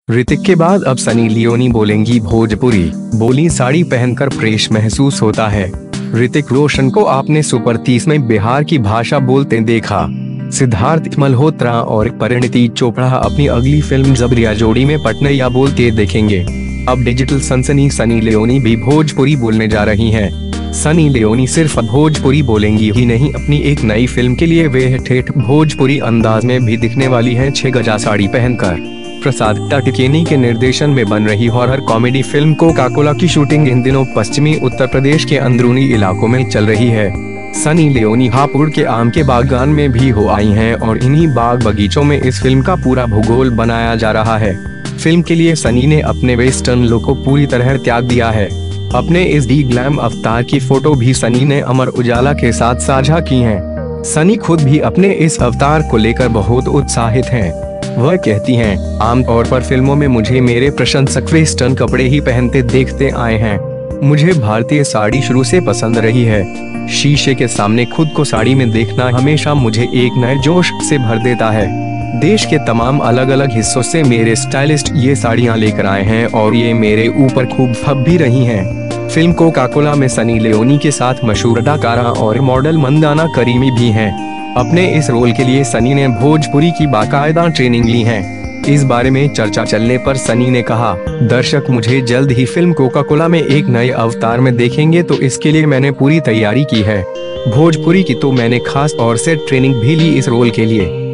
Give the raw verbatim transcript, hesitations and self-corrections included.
ऋतिक के बाद अब सनी लियोनी बोलेंगी भोजपुरी। बोली साड़ी पहनकर फ्रेश महसूस होता है। ऋतिक रोशन को आपने सुपर तीस में बिहार की भाषा बोलते देखा। सिद्धार्थ मल्होत्रा और परिणीति चोपड़ा अपनी अगली फिल्म जबरिया जोड़ी में पटनैया बोलते देखेंगे। अब डिजिटल सनसनी सनी लियोनी भी भोजपुरी बोलने जा रही हैं। सनी लियोनी सिर्फ भोजपुरी बोलेंगी ही नहीं, अपनी एक नई फिल्म के लिए वे ठेठ भोजपुरी अंदाज में भी दिखने वाली हैं छह गजा साड़ी पहनकर। प्रसाद टटकेनी के निर्देशन में बन रही horror comedy film Coca Cola की शूटिंग इन दिनों पश्चिमी उत्तर प्रदेश के अंदरूनी इलाकों में चल रही है। सनी लियोनी हापुड़ के आम के बागान में भी हो आई हैं और इन्हीं बाग बगीचों में इस फिल्म का पूरा भूगोल बनाया जा रहा है। फिल्म के लिए सनी ने अपने वेस्टर्न लुक को पूरी तरह त्याग दिया है। अपने इस डी ग्लैम अवतार की फोटो भी सनी ने अमर उजाला के साथ साझा की है। सनी खुद भी अपने इस अवतार को लेकर बहुत उत्साहित हैं। वह कहती हैं, आमतौर पर फिल्मों में मुझे मेरे प्रशंसक वेस्टर्न कपड़े ही पहनते देखते आए हैं। मुझे भारतीय साड़ी शुरू से पसंद रही है। शीशे के सामने खुद को साड़ी में देखना हमेशा मुझे एक नए जोश से भर देता है। देश के तमाम अलग अलग हिस्सों से मेरे स्टाइलिस्ट ये साड़ियाँ लेकर आए हैं और ये मेरे ऊपर खूब फब भी रही हैं। फिल्म कोका कोला में सनी लियोनी के साथ मशहूर अदाकारा और मॉडल मंदाना करीमी भी हैं। अपने इस रोल के लिए सनी ने भोजपुरी की बाकायदा ट्रेनिंग ली है। इस बारे में चर्चा चलने पर सनी ने कहा, दर्शक मुझे जल्द ही फिल्म कोका कोला में एक नए अवतार में देखेंगे, तो इसके लिए मैंने पूरी तैयारी की है। भोजपुरी की तो मैंने खास तौर से ट्रेनिंग भी ली इस रोल के लिए।